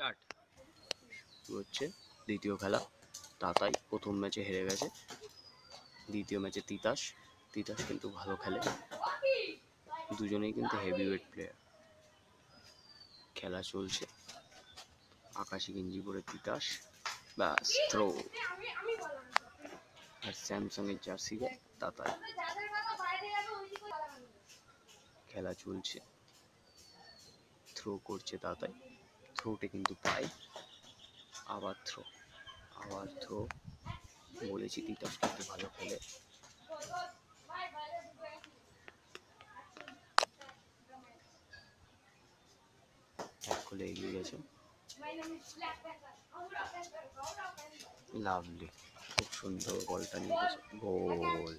Start হচ্ছে দ্বিতীয় খেলা। তাতাই প্রথম ম্যাচে হেরে গেছে। দ্বিতীয় ম্যাচে তিতাস কিন্তু ভালো খেলে, দুজনেই কিন্তু হেভিওয়েট প্লেয়ার। খেলা চলছে, আকাশি গেঞ্জি পরে তিতাস, ব্যাস থ্রো। আর স্যামসাং এর জার্সি গায়ে তাতাই। খেলা চলছে, থ্রো করছে তাতাই, থ্রোটে কিন্তু পায়, আবার থ্রো, বলেছি তিতাস কিন্তু ভালো খেলে। এক গোলে এগিয়ে গেছে। লাভলি, খুব সুন্দর বলটা নিয়ে গেছে, গোল।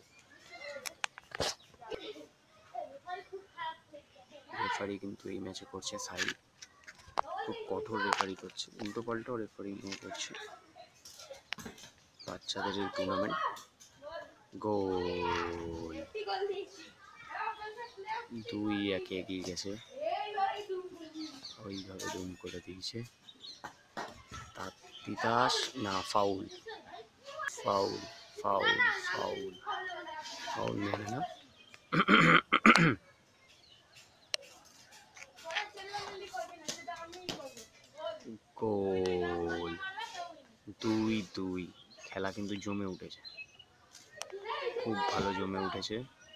রেফারি কিন্তু এই ম্যাচে করছে সাইড, খুব কঠোর রেফারি করছে, উল্টো পাল্টাও রেফারি করছে। বাচ্চাদের এই টুর্নামেন্ট, গোল। 2-1 এগিয়ে গেছে, ওইভাবে ডুম করে দিয়েছে। তিতাস না, ফাউল মেনে না। গোল, 2-2। খেলা কিন্তু জমে উঠেছে, খুব ভালো জমে উঠেছে।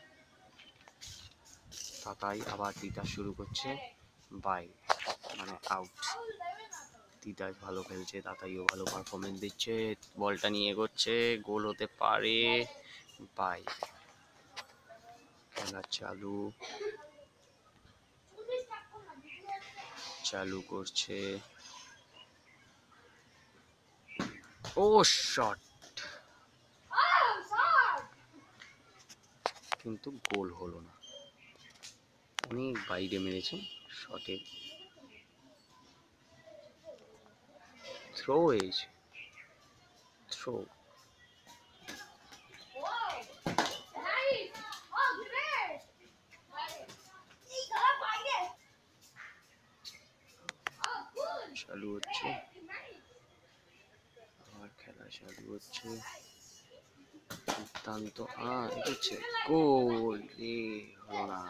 তাতাই আবার তিতাস শুরু করছে, বাইরে মানে আউট। তিতাস ভালো খেলছে, তাতাইও ভালো পারফরমেন্স দিচ্ছে, বলটা নিয়ে এগোচ্ছে, গোল হতে পারে। বাইরে, খেলা চালু করছে। ও শট, কিন্তু গোল হলো না, অনেক বাইরে মেরেছে শটে। থ্রো হয়েছে, থ্রো। চালু হচ্ছে, আবার খেলা চালু হচ্ছে। দুর্দান্ত এগোচ্ছে, গোল। হলো না,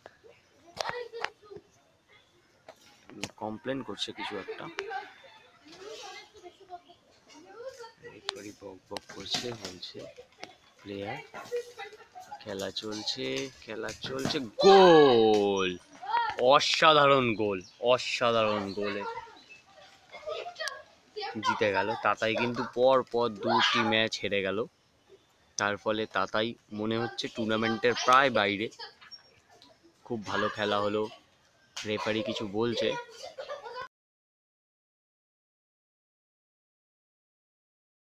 কমপ্লেন করছে কিছু একটা, রেফারি বক করছে, বলছে প্লেয়ার। খেলা চলছে, গোল। অসাধারণ গোলে জিতে গেল তাতাই। কিন্তু পর 2টি ম্যাচ হেরে গেল, তার ফলে তাতাই মনে হচ্ছে টুর্নামেন্টের প্রায় বাইরে। খুব ভালো খেলা হলো, রেফারি কিছু বলছে,